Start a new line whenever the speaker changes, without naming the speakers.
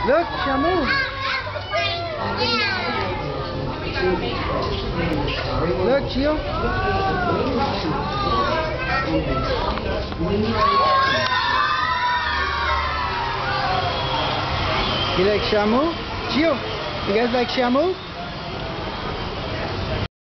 Look, Shamu. Look, Gio. You like Shamu? Gio, you guys like Shamu?